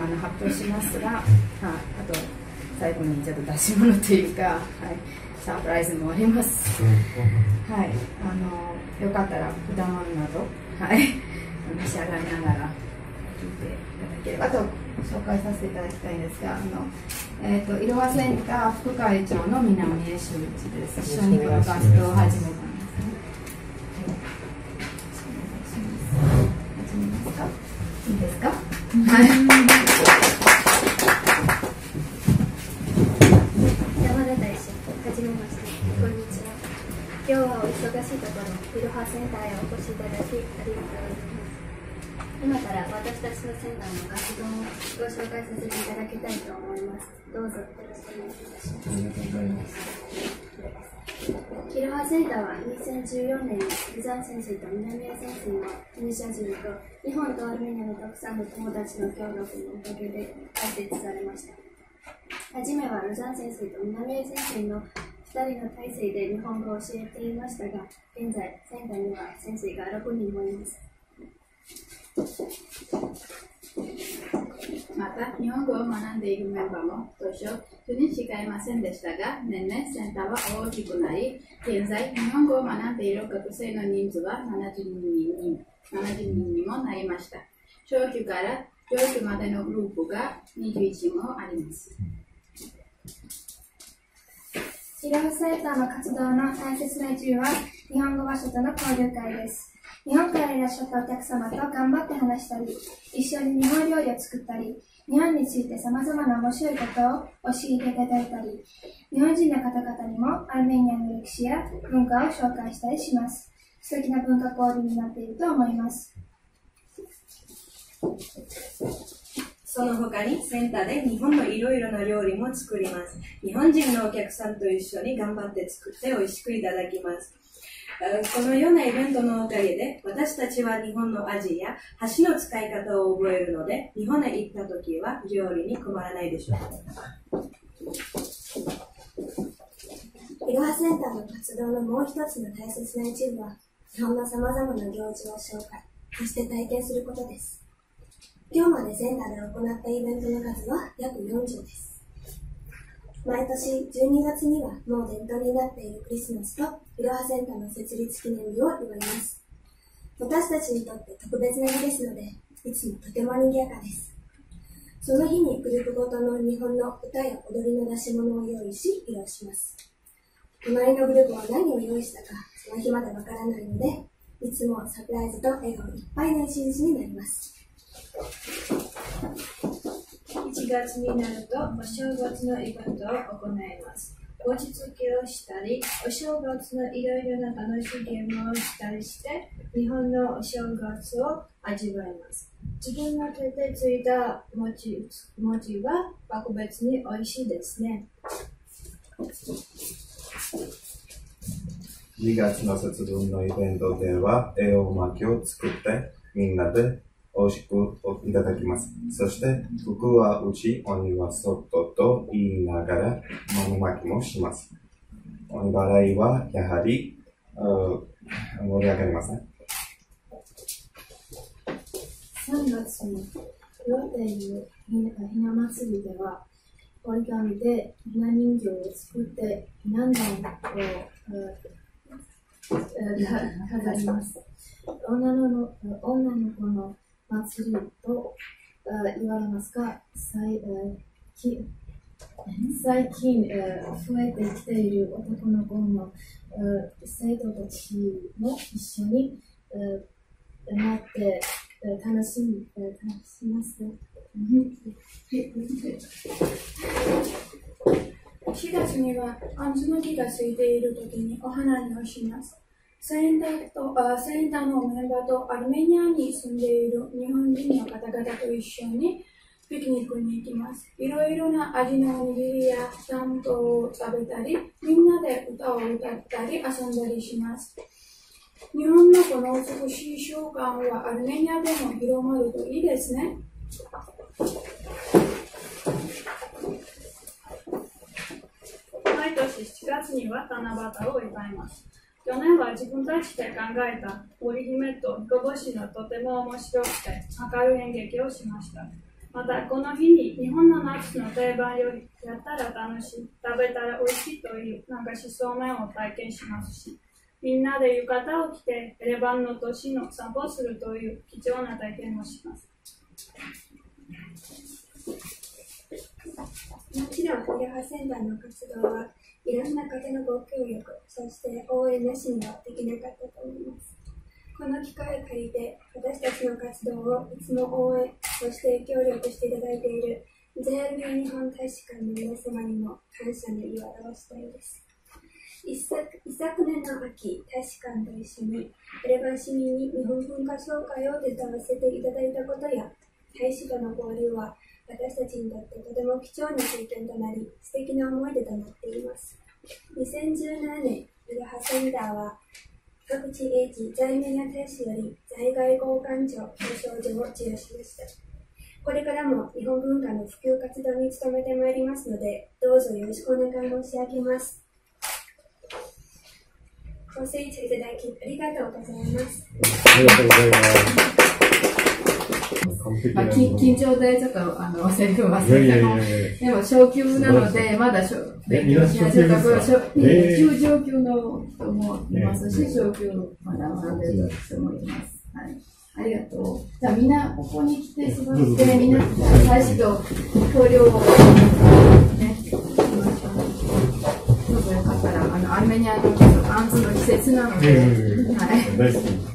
発表しますが、あと最後にちょっと出し物というか、はい、サプライズもあります。はい、よかったら果物など、はい、召し上がりながら聞いていただければと紹介させていただきたいんですが、いろはセンター副会長の南江修一です。一緒にこの活動を始めたんですね。始めますか。いいですか。はい。 山田大使、はじめまして、こんにちは。今日はお忙しいところ、いろはセンターへお越しいただきありがとうございます。今から私たちのセンターの活動をご紹介させていただきたいと思います。どうぞよろしくお願いいたします。ありがとうございます。いろはセンターは2014年に釜山潜水と南江潜水の入社時と日本とアルメニアのたくさんの友達の協力のおかげで開設されました。はじめは釜山潜水と南江潜水の2人の体制で日本語を教えていましたが、現在センターには潜水が6人もいます。 また、日本語を学んでいるメンバーも当初10人しかいませんでしたが、年々センターは大きくなり、現在、日本語を学んでいる学生の人数は70人にもなりました。小級から上級までのグループが21もあります。 いろはセンターの活動の大切な一部は、日本語話者との交流会です。日本からいらっしゃったお客様と頑張って話したり、一緒に日本料理を作ったり、日本について様々な面白いことを教えていただいたり、日本人の方々にもアルメニアの歴史や文化を紹介したりします。素敵な文化交流になっていると思います。 その他にセンターで日本のいろいろな料理も作ります。日本人のお客さんと一緒に頑張って作って美味しくいただきます。このようなイベントのおかげで私たちは日本の味や箸の使い方を覚えるので、日本へ行った時は料理に困らないでしょう。いろはセンターの活動のもう一つの大切な一部は、日本の様々な行事を紹介、そして体験することです。今日までセンターで行ったイベントの数は約40です。毎年12月にはもう伝統になっているクリスマスといろはセンターの設立記念日を祝います。私たちにとって特別な日ですので、いつもとても賑やかです。その日にグループごとの日本の歌や踊りの出し物を用意し、披露します。隣のグループは何を用意したか、その日までわからないので、いつもサプライズと笑顔いっぱいの一日になります。 1月になるとお正月のイベントを行います。餅つきをしたり、お正月のいろいろな楽しいゲームをしたりして、日本のお正月を味わいます。自分の手でついた餅は格別に美味しいですね。 2月の節分のイベントでは、恵方巻きを作ってみんなで美味しくいただきます。そして、福は内、鬼は外と言いながら、豆まきもします。鬼払いはやはり盛り上がりますね。 3月に岩手のひな祭りでは、折り紙でひな人形を作ってひな壇を飾ります。女の子の祭りと言われますが、最近増えてきている男の子の生徒たちも一緒になって楽しますね。 4月には杏の木がついている時にお花見をします。センターのメンバーとアルメニアに住んでいる日本人の方々と一緒にピクニックに行きます。いろいろな味のおにぎりや担当を食べたり、みんなで歌を歌ったり遊んだりします。日本のこの美しい習慣はアルメニアでも広まるといいですね。 毎年7月には七夕を祝います。去年は自分たちで考えた織姫と彦星のとても面白くて明るい演劇をしました。 また、この日に日本の夏の定番料理、やったら楽しい、食べたら美味しいというなんか思想面を体験しますし、みんなで浴衣を着てレバンの都市の散歩するという貴重な体験もします。 もちろん、イラハセンターの活動はいろんな方のご協力、そして応援なしにはできなかったと思います。この機会を借りて、私たちの活動をいつも応援、そして協力していただいている JLB 日本大使館の皆様にも感謝の意を表したいです。一昨年の秋、大使館と一緒にエレバン市民に日本文化紹介を手伝わせていただいたことや、大使との交流は私たちにとってとても貴重な経験となり、素敵な思い出となっています。2017年、イラハセンターは各地英知在名や大使より在外交官庁表彰状を授与しました。これからも日本文化の普及活動に努めてまいりますので、どうぞよろしくお願い申し上げます。ご清聴いただきありがとうございます。 ありがとうございます。 緊張でちょっとセリフ忘れても、でも昇級なので、まだ勉強し始めた頃、中上級の人もいますし、昇級まだ学んでる人もいます。はい、ありがとう。じゃあみんなここに来て過ごして、みんな大使と交流をね、どうぞよかったら、アルメニアのアンズの季節なので、はい。